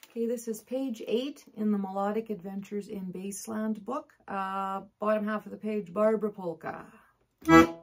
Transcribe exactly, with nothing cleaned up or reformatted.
Okay, this is page eight in the Melodic Adventures in Bassland book. Uh, bottom half of the page, Barbara Polka.